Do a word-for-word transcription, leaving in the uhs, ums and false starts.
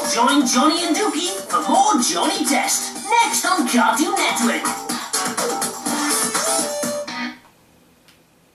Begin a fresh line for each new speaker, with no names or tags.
Join Johnny and Dookie for more Johnny Test, next on Cartoon Network.